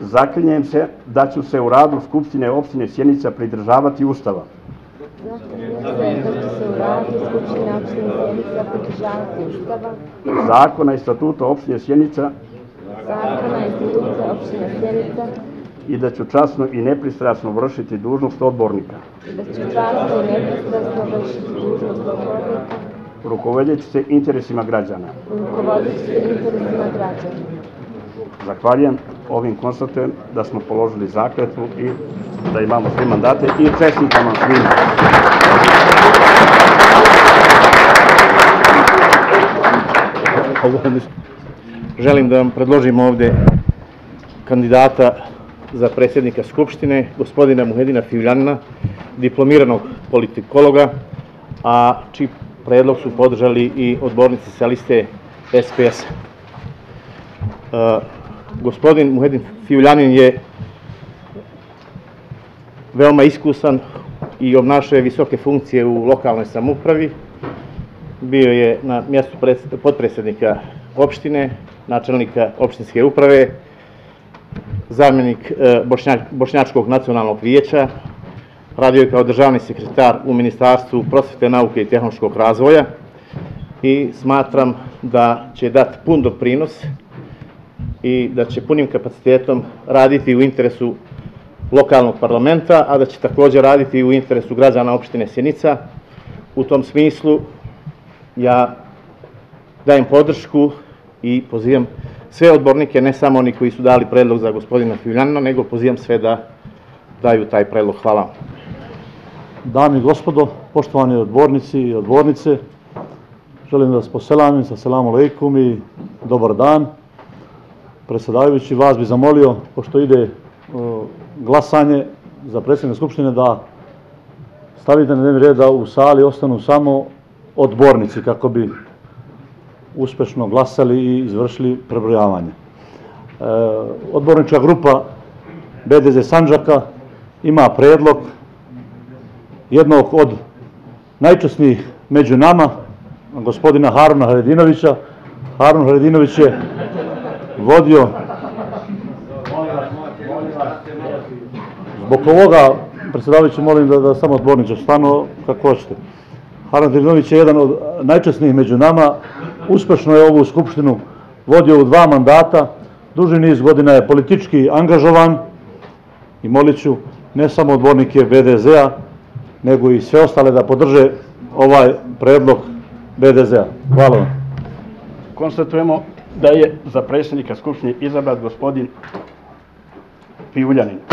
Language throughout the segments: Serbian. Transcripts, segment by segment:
Zaklinjem se da ću se u radu Skupštine opštine Sjenica pridržavati Ustava. Zakona i statuta opštine Sjenica. I da ću časno i nepristrasno vršiti dužnost odbornika. Rukovodeći se interesima građana. Zahvaljujem. Ovim konstatujem da smo položili zakletvu i da imamo sve mandate i čestitam vam svima. Želim da vam predložim ovde kandidata za predsjednika Skupštine, gospodina Muhedina Fivljanina, diplomiranog politikologa, a čiji predlog su podržali i odbornici sa liste SPS. Gospodin Muhedin Fivljanin je veoma iskusan i obnašao je visoke funkcije u lokalnoj samoupravi. Bio je na mjestu potpredsjednika opštine, načelnika opštinske uprave, zamjenik Bošnjačkog nacionalnog vijeća, radio je kao državni sekretar u Ministarstvu prosvete, nauke i tehnološkog razvoja i smatram da će dati pun doprinos i da će punim kapacitetom raditi u interesu lokalnog parlamenta, a da će također raditi u interesu građana opštine Sjenica. U tom smislu ja dajem podršku i pozivam sve odbornike, ne samo oni koji su dali predlog za gospodina Fivljanina, nego pozivam sve da daju taj predlog. Hvala. Dame i gospodo, poštovani odbornici i odbornice, želim da vas poselamim sa selamu alejkum i dobar dan. Predsjedavajući, vas bi zamolio, pošto ide glasanje za predsjednika Skupštine, da stavite na dnevni red da u sali ostanu samo odbornici kako bi uspešno glasali i izvršili prebrojavanje. Odbornička grupa BDZ Sandžaka ima predlog jednog od najčasnijih među nama, gospodina Haruna Haredinovića. Harun Haredinović je vodio... Zbog ovoga, predsjedavajući, molim da samo odborniče stanu kako hoćete. Harun Haredinović je jedan od najčasnijih među nama, uspešno je ovu skupštinu vodio u 2 mandata, duži niz godina je politički angažovan i molit ću ne samo odbornike BDZ-a, nego i sve ostale da podrže ovaj predlog BDZ-a. Hvala vam. Konstatujemo da je za predsjednika Skupštine izabran gospodin Fivljanin.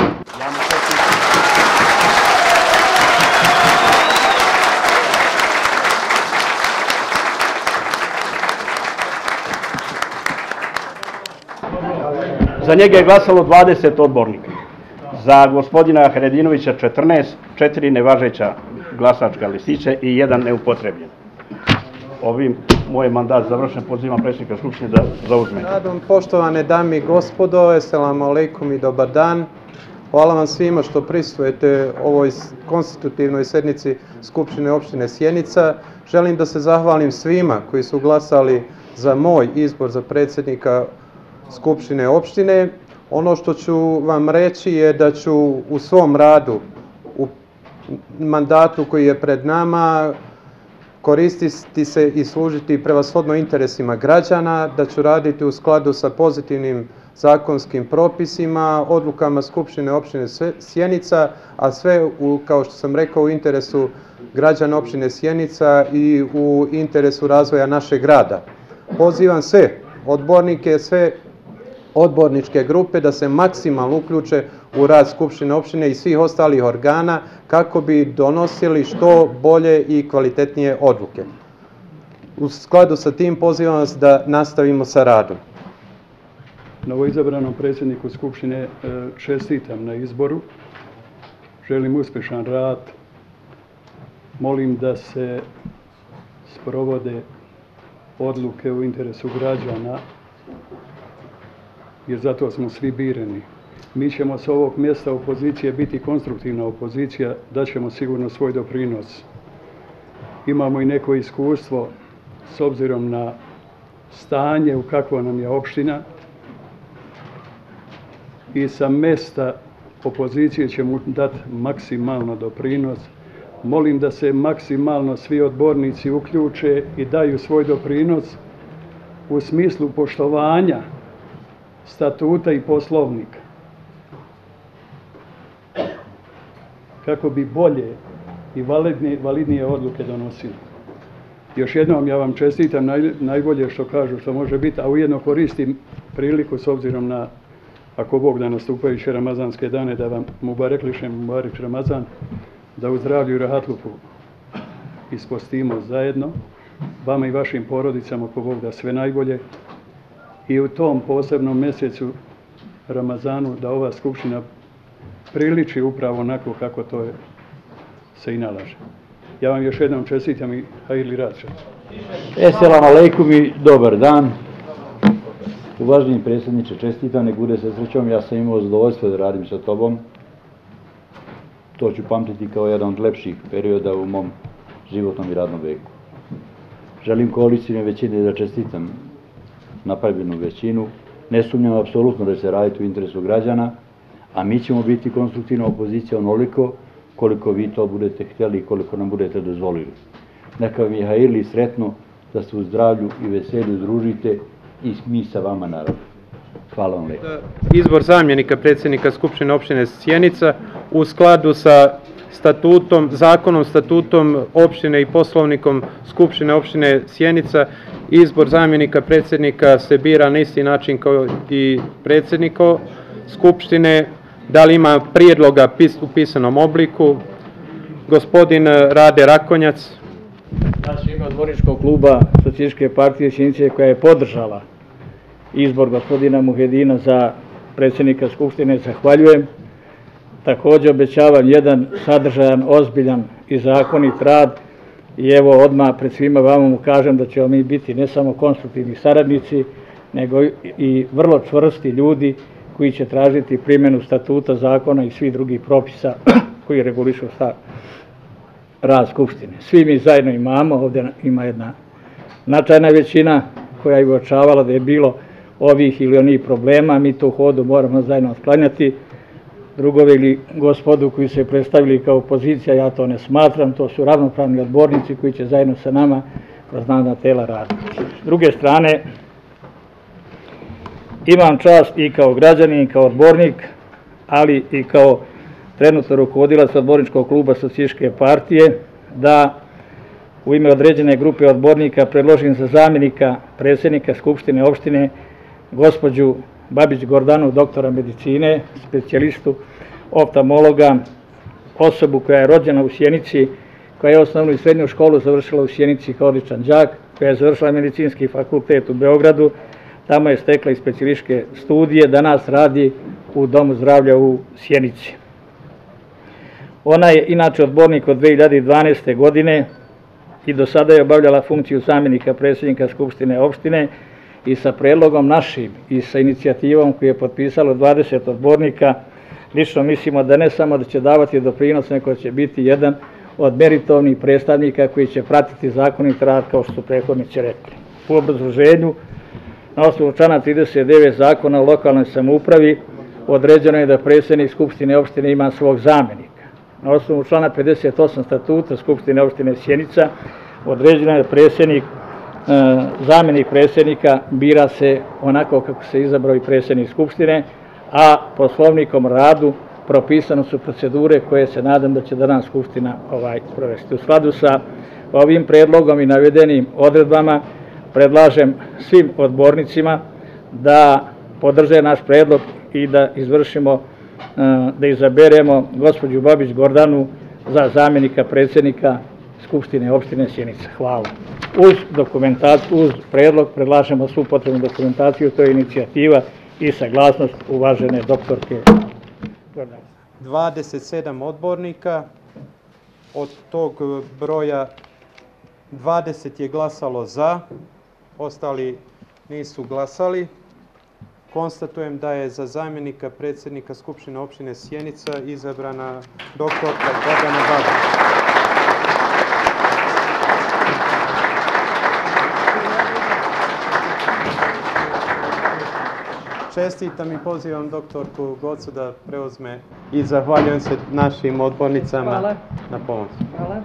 Za njega je glasalo 20 odbornika. Za gospodina Haredinovića 14, 4 nevažeća glasačka listića i 1 neupotrebljen. Ovim moj mandat završen, pozivam predsjednika Skupštine da zauzme. Poštovane dame i gospodo, eselamu alejkum i dobar dan. Hvala vam svima što prisustvujete ovoj konstitutivnoj sednici Skupštine opštine Sjenica. Želim da se zahvalim svima koji su glasali za moj izbor za predsjednika Skupštine opštine. Ono što ću vam reći je da ću u svom radu, u mandatu koji je pred nama, koristiti se i služiti prevashodno interesima građana, da ću raditi u skladu sa pozitivnim zakonskim propisima, odlukama Skupštine opštine Sjenica, a sve, kao što sam rekao, u interesu građana opštine Sjenica i u interesu razvoja našeg grada. Pozivam sve odbornike, sve odborničke grupe da se maksimalno uključe u rad Skupštine opštine i svih ostalih organa kako bi donosili što bolje i kvalitetnije odluke. U skladu sa tim pozivam vas da nastavimo sa radom. Novoizabranom predsjedniku Skupštine čestitam na izboru. Želim uspješan rad. Molim da se sprovode odluke u interesu građana, jer zato smo svi birani. Mi ćemo s ovog mjesta opozicije biti konstruktivna opozicija, daćemo sigurno svoj doprinos. Imamo i neko iskustvo s obzirom na stanje u kakvo nam je opština i sa mesta opozicije ćemo dati maksimalno doprinos. Molim da se maksimalno svi odbornici uključe i daju svoj doprinos u smislu poštovanja statuta i poslovnika, kako bi bolje i validnije odluke donosili. Još jednom ja vam čestitam najbolje što kažu što može biti, a ujedno koristim priliku s obzirom na, ako Bog da, nastupajuće ramazanske dane, da vam mubarek Ramazan, da u zdravlju i rahatluku ispostimo zajedno, vama i vašim porodicama, ako Bog da, sve najbolje, i u tom posebnom mjesecu Ramazanu da ova skupština priliči upravo onako kako to se i nalaže. Ja vam još jednom čestitam i hajirli rad. Esselamu alaikum i dobar dan. Uvaženi predsjedniče, čestitam, nek bude sa srećom. Ja sam imao zadovoljstvo da radim sa tobom. To ću pamtiti kao jedan od lepših perioda u mom životnom i radnom veku. Želim koalicijne većine da čestitam napravljenu većinu. Ne sumnjam apsolutno da će se raditi u interesu građana, a mi ćemo biti konstruktivna opozicija onoliko koliko vi to budete htjeli i koliko nam budete dozvolili. Neka vam je hajirli sretno, da se u zdravlju i veselju družite i mi sa vama naravno. Hvala vam lijepo. Izbor zamjenika predsjednika Skupštine opštine Sjenica u skladu sa statutom, zakonom, statutom opštine i poslovnikom Skupštine opštine Sjenica. Izbor zamjenika predsjednika se bira na isti način kao i predsjednika Skupštine. Da li ima prijedloga u pisanom obliku? Gospodin Rade Rakonjac. Naš ime odborničkog kluba Socijalističke partije Sjenice, koja je podržala izbor gospodina Muhedina za predsjednika Skupštine, zahvaljujem. Također obećavam jedan sadržajan, ozbiljan i zakonit rad i evo odmah pred svima vama mu kažem da ćemo mi biti ne samo konstruktivni saradnici, nego i vrlo čvrsti ljudi koji će tražiti primjenu statuta, zakona i svih drugih propisa koji regulišu rad Skupštine. Svi mi zajedno imamo, ovdje ima jedna značajna većina koja je uočavala da je bilo ovih ili onih problema, mi to u hodu moramo zajedno otklanjati. Drugovi ili gospodu koji se predstavili kao opozicija, ja to ne smatram, to su ravnopravni odbornici koji će zajedno sa nama kroz nadležna tela raditi. S druge strane, imam čast i kao građanin i kao odbornik, ali i kao trenutno rukovodilac odborničkog kluba Socijalističke partije, da u ime određene grupe odbornika predložim za zamjenika predsjednika Skupštine opštine gospođu Babić Gordanu, doktora medicine, specijalistu, oftalmologa, osobu koja je rođena u Sjenici, koja je osnovnu i srednju školu završila u Sjenici kao odličan đak, koja je završila medicinski fakultet u Beogradu, tamo je stekla i specijalističke studije, danas radi u Domu zdravlja u Sjenici. Ona je inače odbornik od 2012. godine i do sada je obavljala funkciju zamjenika predsjednika Skupštine opštine i sa predlogom našim i sa inicijativom koju je potpisalo 20 odbornika, lično mislimo da ne samo da će davati doprinos, nego će biti jedan od meritovnih predstavnika koji će pratiti zakonit rad, kao što su prethodnici rekli. U obrazloženju, na osnovu člana 39 zakona o lokalnoj samoupravi, određeno je da predsjednik Skupštine opštine ima svog zamjenika. Na osnovu člana 58 statuta Skupštine opštine Sjenica, određeno je da zamjenik predsjednika bira se onako kako se izabrao i predsjednik Skupštine, a poslovnikom radu propisane su procedure koje se nadam da će danas Skupština provesti. U skladu sa ovim predlogom i navedenim odredbama predlažem svim odbornicima da podrže naš predlog i da izaberemo gospođu Babić Gordanu za zamjenika predsjednika Skupštine opštine Sjenica. Hvala. Uz predlog predlažemo svu potrebnu dokumentaciju, to je inicijativa i saglasnost uvažene doktorke Gordane. 27 odbornika, od tog broja 20 je glasalo za, ostali nisu glasali. Konstatujem da je za zamjenika predsjednika Skupštine opštine Sjenica izabrana doktorka Gordana Babić. čestitam i pozivam doktorku Gocu da preuzme i zahvaljujem se našim odbornicama na pomoć. Hvala.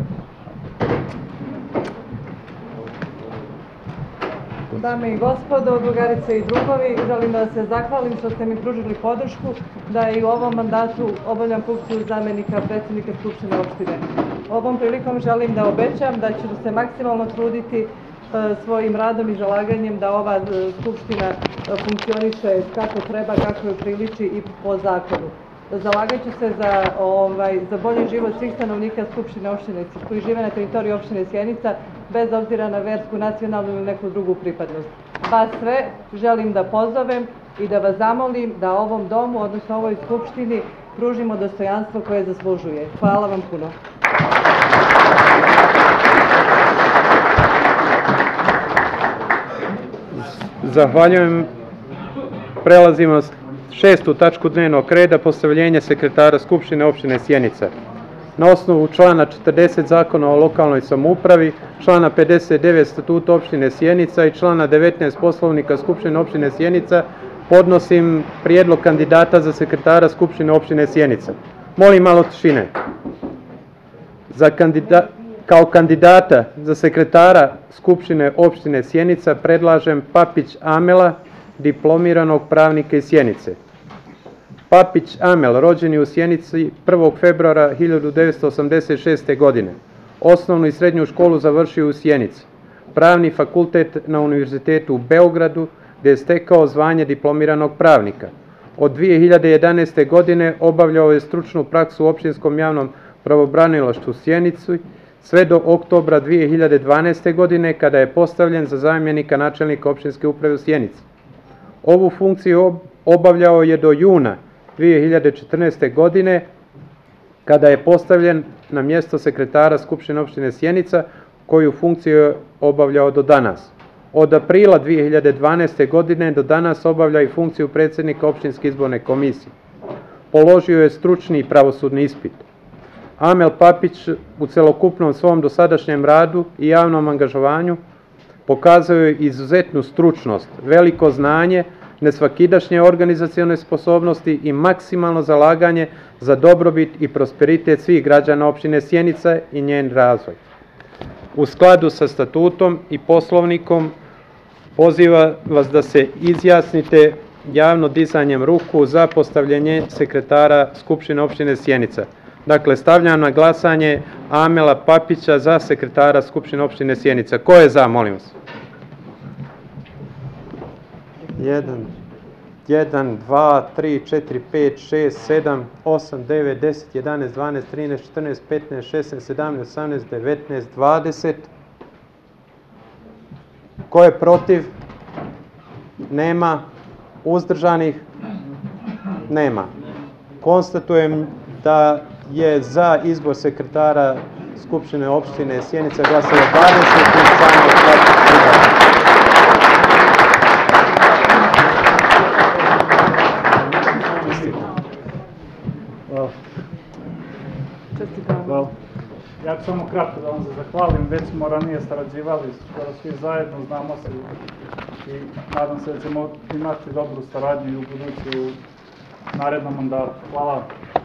Dame i gospodo, drugarice i drugovi, želim da se zahvalim što ste mi pružili podršku da i u ovom mandatu obavljam funkciju zamjenika predsjednika Skupštine opštine. Ovom prilikom želim da obećam da ću se maksimalno truditi svojim radom i zalaganjem da ova Skupština funkcioniše kako treba, kako joj priliči i po zakonu. Zalagat ću se za bolji život svih stanovnika Skupštine opštine koji žive na teritoriji opštine Sjenica, bez obzira na versku, nacionalnu ili neku drugu pripadnost. Vas sve želim da pozovem i da vas zamolim da ovom domu, odnosno ovoj Skupštini, pružimo dostojanstvo koje zaslužuje. Hvala vam puno. Zahvaljujem. Prelazimo na 6. tačku dnevnog reda, postavljenje sekretara Skupštine opštine Sjenica. Na osnovu člana 40 Zakona o lokalnoj samoupravi, člana 59 Statuta opštine Sjenica i člana 19 Poslovnika Skupštine opštine Sjenica podnosim prijedlog kandidata za sekretara Skupštine opštine Sjenica. Molim malo tišine. Kao kandidata za sekretara Skupštine opštine Sjenica predlažem Papić Amela, diplomiranog pravnika iz Sjenice. Papić Amel, rođen je u Sjenici 1. februara 1986. godine. Osnovnu i srednju školu završio u Sjenici. Pravni fakultet na Univerzitetu u Beogradu, gdje je stekao zvanje diplomiranog pravnika. Od 2011. godine obavljao je stručnu praksu u opštinskom javnom pravobranilaštvu u Sjenici, sve do oktobra 2012. godine, kada je postavljen za zamjenika načelnika opštinske uprave u Sjenici. Ovu funkciju obavljao je do juna 2014. godine, kada je postavljen na mjesto sekretara Skupštine opštine Sjenica, koju funkciju je obavljao do danas. Od aprila 2012. godine do danas obavlja i funkciju predsjednika opštinske izborne komisije. Položio je stručni i pravosudni ispit. Amel Papić u celokupnom svom dosadašnjem radu i javnom angažovanju pokazao je izuzetnu stručnost, veliko znanje, nesvakidašnje organizacione sposobnosti i maksimalno zalaganje za dobrobit i prosperitet svih građana opštine Sjenica i njen razvoj. U skladu sa statutom i poslovnikom poziva vas da se izjasnite javno dizanjem ruku za postavljenje sekretara Skupštine opštine Sjenica. Dakle, stavljam na glasanje Amela Papića za sekretara Skupštine opštine Sjenica. Ko je za, molim vas? 1, 2, 3, 4, 5, 6, 7, 8, 9, 10, 11, 12, 13, 14, 15, 16, 17, 18, 19, 20. Ko je protiv? Nema. Uzdržanih? Nema. Konstatujem da je za izbor sekretara Skupštine opštine Sjenica glasalo 20 članova. Hvala. Ja ću samo kratko da vam se zahvalim, već smo ranije sarađivali, skoro svi zajedno, znamo se i nadam se da ćemo imati dobru saradnju i u budući u narednom mandatu. Hvala.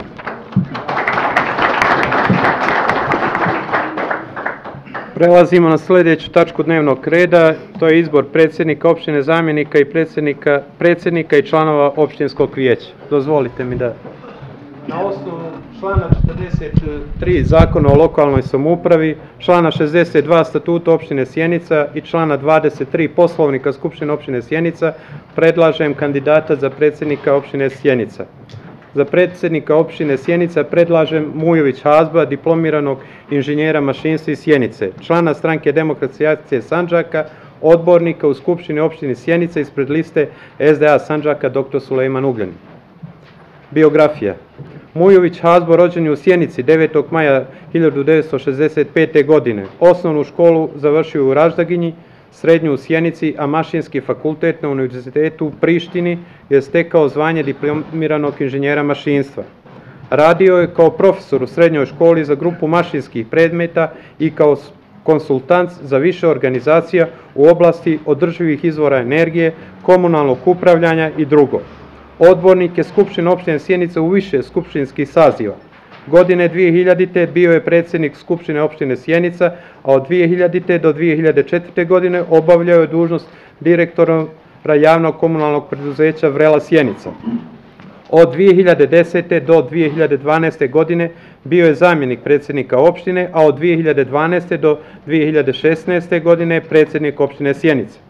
Prelazimo na sljedeću tačku dnevnog reda, to je izbor predsjednika opštine, zamjenika i predsjednika i članova opštinskog vijeća. Dozvolite mi da... Na osnovu člana 43 Zakona o lokalnoj samoupravi, člana 62 Statuta opštine Sjenica i člana 23 Poslovnika Skupštine opštine Sjenica predlažem kandidata za predsjednika opštine Sjenica. Za predsjednika opštine Sjenica predlažem Mujović Hazba, diplomiranog inženjera mašinstva iz Sjenice, člana stranke Demokratske akcije Sandžaka, odbornika u Skupštini opštine Sjenica ispred liste SDA Sandžaka dr. Sulejman Ugljanin. Biografija. Mujović Hazbo rođen je u Sjenici 9. maja 1965. godine. Osnovnu školu završio u Raždaginji, srednju u Sjenici, a mašinski fakultet na Univerzitetu u Prištini je stekao zvanje diplomiranog inženjera mašinstva. Radio je kao profesor u srednjoj školi za grupu mašinskih predmeta i kao konsultant za više organizacija u oblasti održivih izvora energije, komunalnog upravljanja i drugo. Odbornik je Skupštine opštine Sjenica u više skupštinskih saziva. Godine 2000. bio je predsjednik Skupštine opštine Sjenica, a od 2000. do 2004. godine obavljao je dužnost direktora javnog komunalnog preduzeća Vrela Sjenica. Od 2010. do 2012. godine bio je zamjenik predsjednika opštine, a od 2012. do 2016. godine predsjednik opštine Sjenica.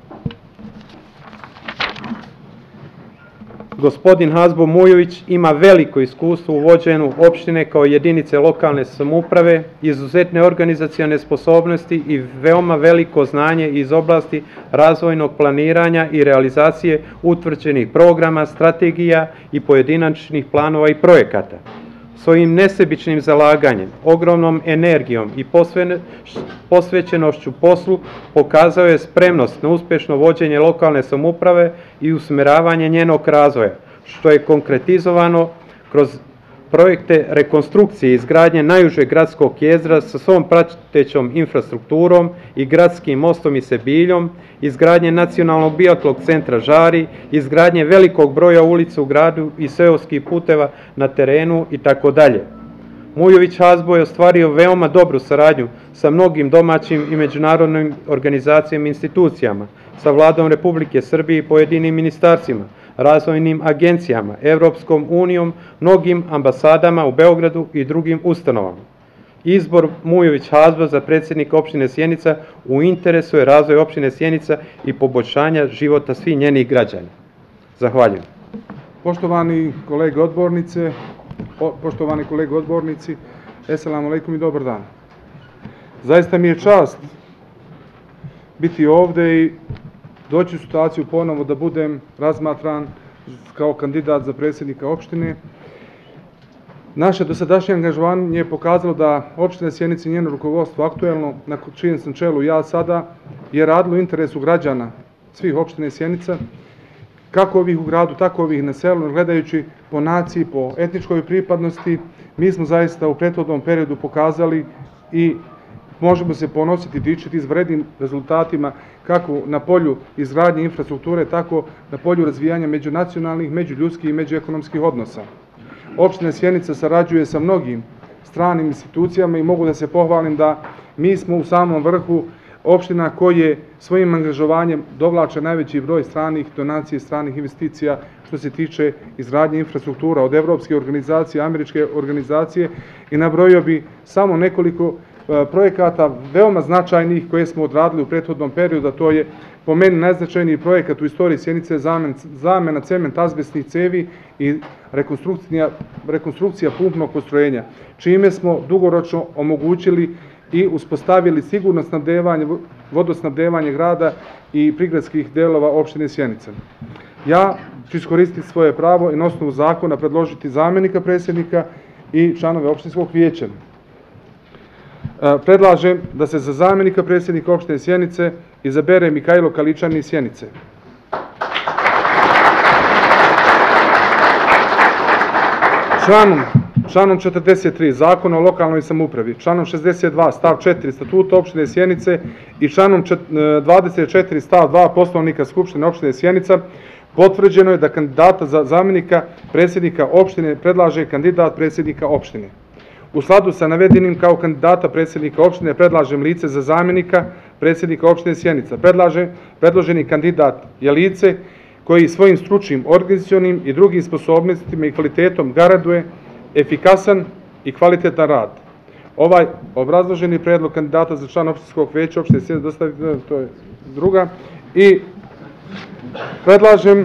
Gospodin Hazbo Mujović ima veliko iskustvo u vođenju opštine kao jedinice lokalne samouprave, izuzetne organizacione sposobnosti i veoma veliko znanje iz oblasti razvojnog planiranja i realizacije utvrđenih programa, strategija i pojedinačnih planova i projekata. Svojim nesebičnim zalaganjem, ogromnom energijom i posvećenošću poslu pokazao je spremnost na uspješno vođenje lokalne samouprave i usmeravanje njenog razvoja, što je konkretizovano kroz projekte rekonstrukcije i izgradnje najužeg gradskog jezera sa svom pratećom infrastrukturom i gradskim mostom i Sebiljom, izgradnje nacionalnog biatlog centra Žari, izgradnje velikog broja ulica u gradu i seoskih puteva na terenu itd. Mujović Hazbo je ostvario veoma dobru saradnju sa mnogim domaćim i međunarodnim organizacijama i institucijama, sa Vladom Republike Srbije i pojedinim ministarstvima, razvojnim agencijama, Evropskom unijom, mnogim ambasadama u Beogradu i drugim ustanovama. Izbor Mujović Hazbo za predsjednika opštine Sjenica u interesu je razvoj opštine Sjenica i poboljšanja života svih njenih građana. Zahvaljujem. Poštovani kolege odbornici, Esselamu alejkum i dobar dan. Zaista mi je čast biti ovde i doći u situaciju ponovo da budem razmatran kao kandidat za predsjednika opštine. Naše dosadašnje angažovanje je pokazalo da opština Sjenica i njeno rukovodstvo aktuelno, na čijem sam čelu ja sada, je radilo u interesu građana svih opštine Sjenica, kako ovih u gradu, tako ovih na selu, gledajući po naciji, po etničkoj pripadnosti. Mi smo zaista u prethodnom periodu pokazali i možemo se ponositi, dičiti izvrednim rezultatima kako na polju izgradnje infrastrukture, tako na polju razvijanja međunacionalnih, međuljudskih i međuekonomskih odnosa. Opština Sjenica sarađuje sa mnogim stranim institucijama i mogu da se pohvalim da mi smo u samom vrhu opština koje svojim angažovanjem dovlače najveći broj stranih donacija i stranih investicija što se tiče izgradnje infrastruktura od evropske organizacije, američke organizacije i nabrojio bi samo nekoliko projekata veoma značajnih koje smo odradili u prethodnom periodu, a to je po meni najznačajniji projekat u istoriji Sjenice zamena cement azbestnih cevi i rekonstrukcija pumpnog postrojenja, čime smo dugoročno omogućili i uspostavili sigurno vodosnabdevanje grada i prigradskih delova opštine Sjenica. Ja ću iskoristiti svoje pravo i na osnovu zakona predložiti zamjenika predsjednika i članove opštinskog vijeća. Predlažem da se za zamjenika predsjednika opštine Sjenice izabere Mihajlo Kaličanin iz Sjenice. Članom 43 Zakona o lokalnoj samoupravi, članom 62 stav 4 Statuta opštine Sjenice i članom 24 stav 2 Poslovnika Skupštine opštine Sjenica potvrđeno je da kandidata za zamjenika predsjednika opštine predlaže kandidat predsjednika opštine. U skladu sa navedenim kao kandidata predsjednika opštine predlažem lice za zamjenika predsjednika opštine Sjenica. Predloženi kandidat je lice koji svojim stručnim, organizacionim i drugim sposobnostima i kvalitetom garantuje efikasan i kvalitetan rad. Ovaj obrazloženi predlog kandidata za član opštinskog veća opštine Sjenica dostaviti, to je druga, i predlažem,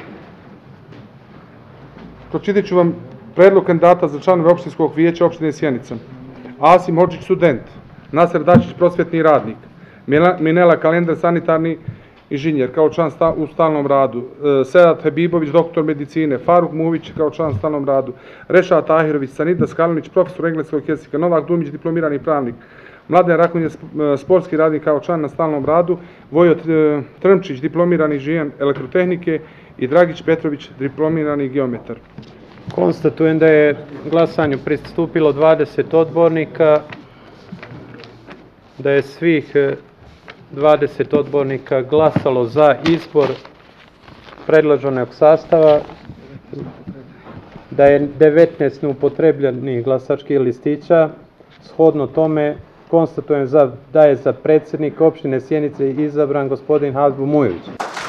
pročitat ću vam predlog kandidata za članove opštinskog vijeća opštine Sjenica. Asim Hodžić, student. Nasir Dačić, prosvetni radnik. Minela Kalendar, sanitarni inženjer, kao član u stalnom radu. Sedat Habibović, doktor medicine. Faruk Muvić, kao član u stalnom radu. Rešat Tahirović, Sanida Skalinić, profesor engleskog jezika. Novak Dumić, diplomirani pravnik. Mladen Rakonja, sportski radnik, kao član na stalnom radu. Vojo Trmčić, diplomirani inženjer elektrotehnike i Dragić Petrović, diplomirani geometar. Konstatujem da je glasanju pristupilo 20 odbornika, da je svih 20 odbornika glasalo za izbor predloženog sastava, da je 19 neupotrebljenih glasačkih listića. Shodno tome konstatujem da je za predsjednika opštine Sjenice izabran gospodin Hazbo Mujović.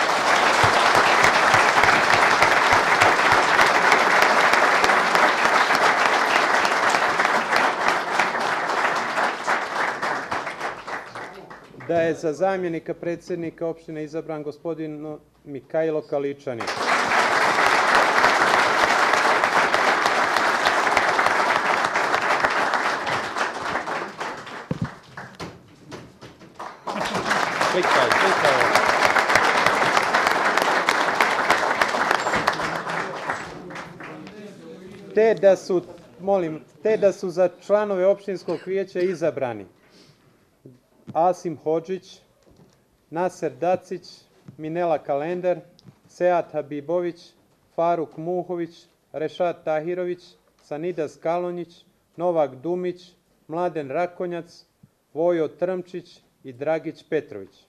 Da je za zamjenika predsjednika opštine izabran gospodin Mikajlo Kaličanin. Te da su za članove opštinskog vijeća izabrani Asim Hodžić, Naser Dacić, Minela Kalender, Sead Habibović, Faruk Muhović, Rešad Tahirović, Sanida Skalonjić, Novak Dumić, Mladen Rakonjac, Vojo Trmčić i Dragić Petrović.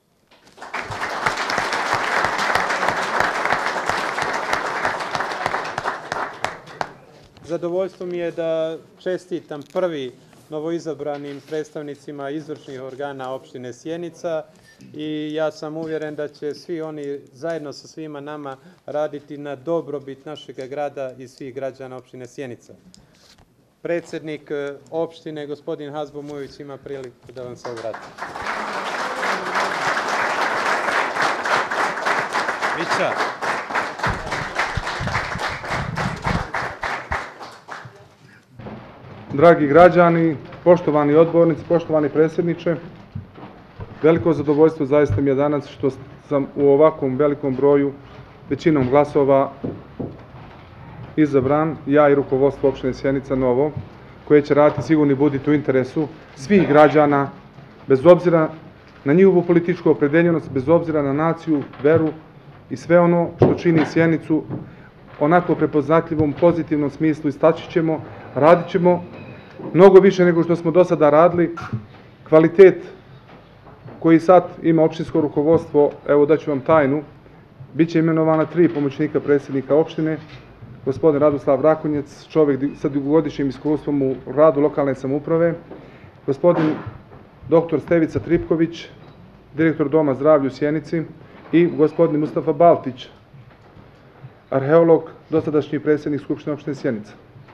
Zadovoljstvo mi je da čestitam prvi novoizabranim predstavnicima izvršnih organa opštine Sjenica i ja sam uvjeren da će svi oni zajedno sa svima nama raditi na dobrobit našeg grada i svih građana opštine Sjenica. Predsjednik opštine, gospodin Hazbo Mujović, ima priliku da vam se obrati. Mića. Dragi građani, poštovani odbornici, poštovani predsjedniče, veliko zadovoljstvo zaista mi je danas što sam u ovakvom velikom broju većinom glasova izabran, ja i rukovodstvo opštine Sjenica novo, koje će raditi sigurni buditi u interesu svih građana, bez obzira na njihovu političku opredeljenost, bez obzira na naciju, veru i sve ono što čini Sjenicu onako prepoznatljivom, pozitivnom smislu. Istaći ćemo, radit ćemo mnogo više nego što smo do sada radili. Kvalitet koji sad ima opštinsko rukovodstvo, evo daću vam tajnu, bit će imenovana 3 pomoćnika predsjednika opštine, gospodin Radoslav Rakonjac, čovjek sa dugogodišnjim iskustvom u radu lokalne samouprave, gospodin dr. Stevica Tripković, direktor Doma zdravlja u Sjenici, i gospodin Mustafa Baltić, arheolog, dosadašnji predsjednik Skupštine opštine Sjenica.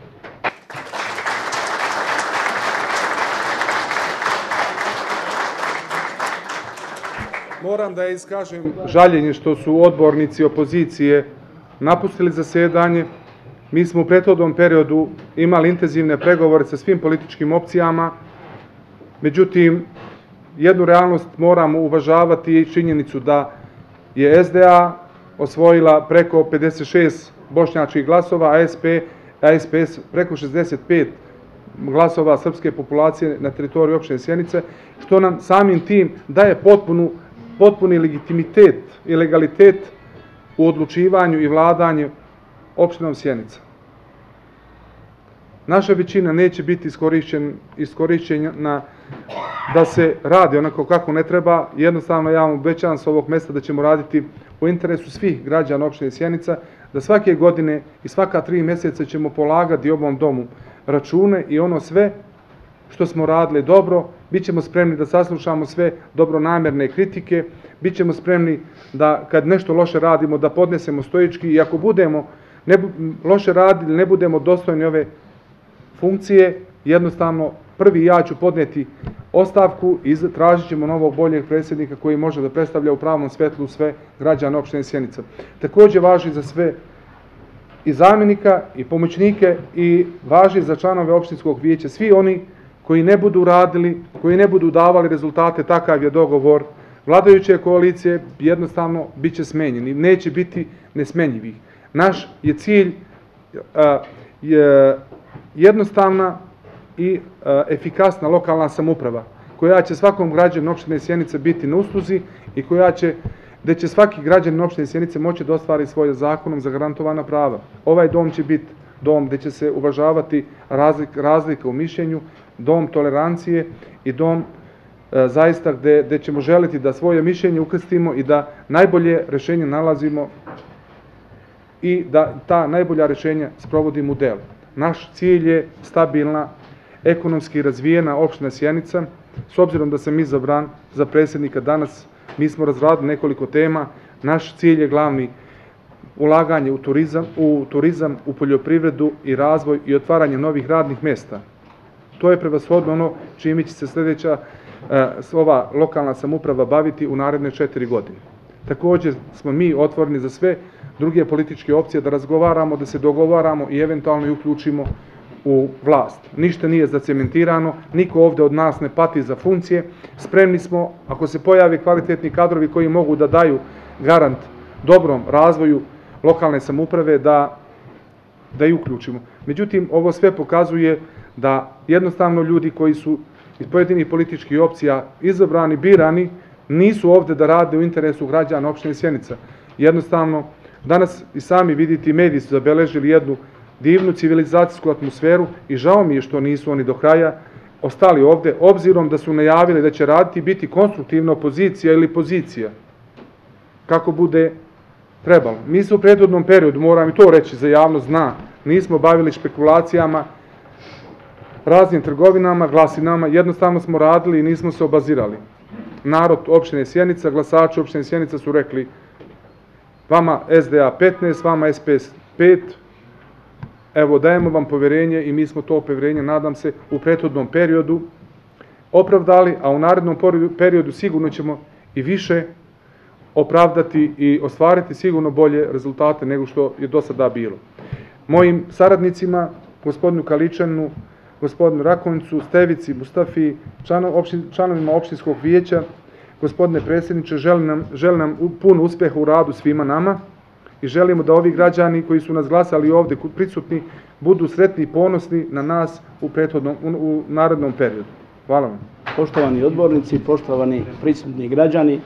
Moram da iskažem žaljenje što su odbornici opozicije napustili zasedanje. Mi smo u prethodnom periodu imali intenzivne pregovore sa svim političkim opcijama, međutim, jednu realnost moramo uvažavati i činjenicu da je SDA osvojila preko 56 bošnjačkih glasova, a SPS preko 65 glasova srpske populacije na teritoriju opštine Sjenice, što nam samim tim daje potpuni legitimitet i legalitet u odlučivanju i vladanju opštinom Sjenica. Naša većina neće biti iskorišćena da se radi onako kako ne treba. Jednostavno, ja vam obećavam s ovog mjesta da ćemo raditi u interesu svih građana opštine Sjenica, da svake godine i svaka 3 mjeseca ćemo polagati ovom domu račune i ono sve što smo radili dobro, bit ćemo spremni da saslušamo sve dobronamjerne kritike, bit ćemo spremni da kad nešto loše radimo da podnesemo stoički i ako budemo loše radili, ne budemo dostojni ove funkcije, jednostavno prvi ja ću podnijeti ostavku i tražit ćemo novog boljeg predsjednika koji može da predstavlja u pravom svetlu sve građane opštine Sjenica. Također važi za sve i zamjenika i pomoćnike i važi za članove opštinskog vijeća. Svi oni koji ne budu radili, koji ne budu davali rezultate, takav je dogovor vladajuće koalicije, jednostavno bit će smenjeni, neće biti nesmenjivih. Naš je cilj jednostavna i efikasna lokalna samouprava, koja će svakom građanu opštine Sjenice biti na usluzi i gdje će svaki građanin opštine Sjenice moći da ostvari svoje zakonom zagarantovana prava. Ovaj dom će biti dom gdje će se uvažavati razlika u mišljenju, dom tolerancije i dom zaista gde ćemo želiti da svoje mišljenje ukrstimo i da najbolje rešenje nalazimo i da ta najbolja rešenja sprovodimo u delu. Naš cilj je stabilna, ekonomski razvijena opština Sjenica. S obzirom da sam izabran za predsjednika danas, mi smo razradili nekoliko tema. Naš cilj je glavni ulaganje u turizam, u poljoprivredu i razvoj i otvaranje novih radnih mjesta. To je prevashodno ono čime će se sljedeća ova lokalna samouprava baviti u naredne 4 godine. Također smo mi otvoreni za sve druge političke opcije da razgovaramo, da se dogovaramo i eventualno i uključimo u vlast. Ništa nije zacementirano, niko ovde od nas ne pati za funkcije. Spremni smo, ako se pojave kvalitetni kadrovi koji mogu da daju garant dobrom razvoju lokalne samouprave, da i uključimo. Međutim, ovo sve pokazuje da jednostavno ljudi koji su iz pojedinih političkih opcija izabrani, birani, nisu ovde da rade u interesu građana opštine Sjenica. Jednostavno, danas i sami vidite, mediji su zabeležili jednu divnu civilizacijsku atmosferu i žao mi je što nisu oni do kraja ostali ovde, obzirom da su najavili da će raditi i biti konstruktivna opozicija ili pozicija, kako bude trebalo. Mi se u prethodnom periodu, moram i to reći za javnost zna, nismo bavili špekulacijama, raznim trgovinama, glasinama, jednostavno smo radili i nismo se obazirali. Narod opštine Sjenica, glasači opštine Sjenica su rekli vama SDA 15, vama SPS 5, evo dajemo vam poverenje i mi smo to poverenje, nadam se, u prethodnom periodu opravdali, a u narednom periodu sigurno ćemo i više opravdati i ostvariti sigurno bolje rezultate nego što je do sada bilo. Mojim saradnicima, gospodinu Kaličanu, gospodinu Rakonjicu, Stevici, Mustafi, članovima opštinskog vijeća, gospodine predsjedniče, želim nam puno uspjeha u radu svima nama i želimo da ovi građani koji su nas glasali ovde prisutni budu sretni i ponosni na nas u narednom periodu. Hvala vam. Poštovani odbornici, poštovani prisutni građani,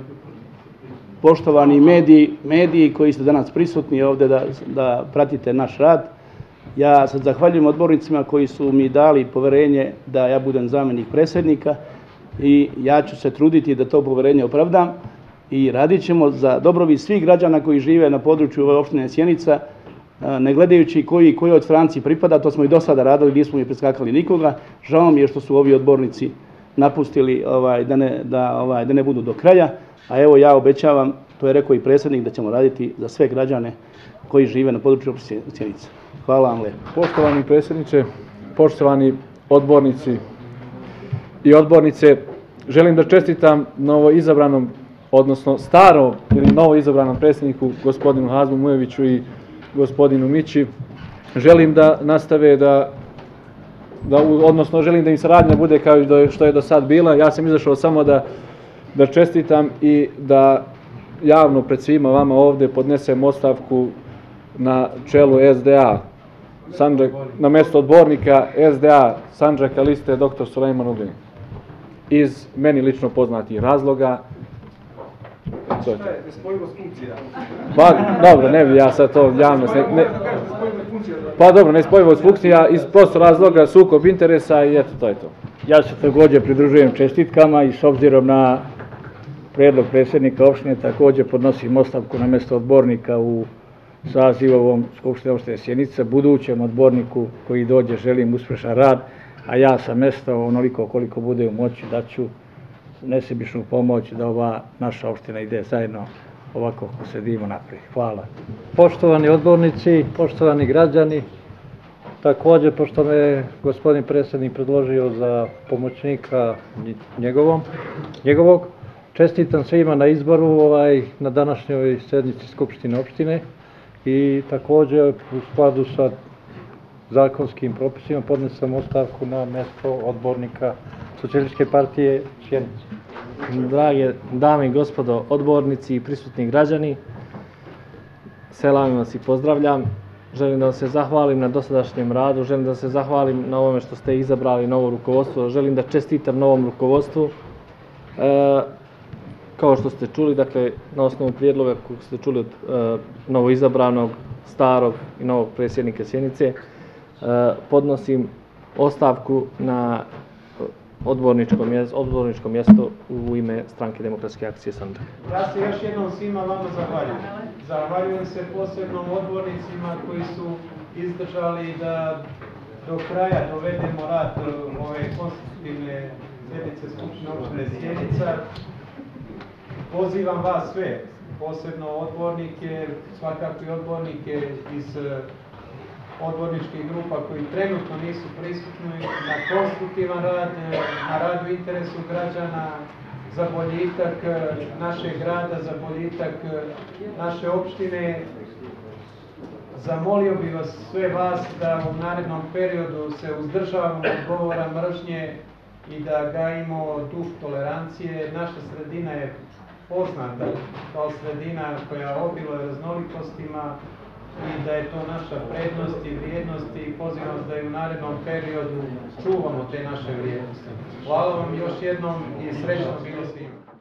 poštovani mediji koji ste danas prisutni ovde da pratite naš rad, ja se zahvaljujem odbornicima koji su mi dali poverenje da ja budem zamjenik predsjednika i ja ću se truditi da to poverenje opravdam i radit ćemo za dobrobit svih građana koji žive na području ove opštine Sjenica, ne gledajući koji od stranci pripada, to smo i do sada radili, nismo mi preskakali nikoga. Žao mi je što su ovi odbornici napustili da ne budu do kraja, a evo ja obećavam, to je rekao i predsjednik, da ćemo raditi za sve građane koji žive na području opštine Sjenica. Hvala vam lijepo. Poštovani predsjedniče, poštovani odbornici i odbornice, želim da čestitam novoizabranom, odnosno starom ili novoizabranom predsjedniku, gospodinu Hazmu Mujeviću i gospodinu Mići. Želim da nastave odnosno želim da im saradnja bude kao što je do sad bila. Ja sam izašao samo da čestitam i da javno pred svima vama ovde podnesem ostavku na čelu SDA, na mjesto odbornika SDA Sandžaka liste dr. Sulejman Ugljanin. Iz meni lično poznatih razloga. Šta je nespojivost funkcija? Pa dobro, ne bi ja sad to javno... Pa dobro, nespojivost funkcija iz prosto razloga sukob interesa i eto, to je to. Ja se također pridružujem čestitkama i s obzirom na prijedlog predsjednika opštine također podnosim ostavku na mjesto odbornika u sazivovom Skupštine opštine Sjenica. Budućem odborniku koji dođe želim uspješan rad, a ja sa mjesta onoliko koliko bude u moći daću nesebičnu pomoć da ova naša opština ide zajedno ovako kako sedimo naprijed. Hvala. Poštovani odbornici, poštovani građani, također pošto me gospodin predsjednik predložio za pomoćnika njegovog, čestitam svima na izboru na današnjoj sednici Skupštine opštine i također u skladu sa zakonskim propisima podnesam ostavku na mjesto odbornika Socijalističke partije Sjenica. Drage dame i gospodo odbornici i prisutni građani, selam vas i pozdravljam. Želim da vam se zahvalim na dosadašnjem radu, želim da se zahvalim na ovome što ste izabrali novo rukovodstvo, želim da čestitam novom rukovodstvu. Kao što ste čuli, dakle, na osnovu prijedloga kojeg ste čuli od novoizabranog, starog i novog predsjednika Sjenice, podnosim ostavku na odborničko mjesto u ime Stranke demokratske akcije Sandžak. Ja se još jednom svima vama zahvaljujem. Zahvaljujem se posebno odbornicima koji su izdržali da do kraja dovedemo rad ove konstitutivne sjednice Skupštine opštine Sjenica. Pozivam vas sve, posebno odbornike, svakako i odbornike iz odborničkih grupa koji trenutno nisu prisutni na konstruktivan rad, na rad u interesu građana, za boljitak našeg grada, za boljitak naše opštine. Zamolio bih vas, sve vas, da u narednom periodu se uzdržavamo od govora mržnje i da gajimo duh tolerancije. Naša sredina je poznata kao sredina koja obiluje raznolikostima i da je to naša prednost i vrijednost i pozivam vas da i u narednom periodu čuvamo te naše vrijednosti. Hvala vam još jednom i srećno bilo svima.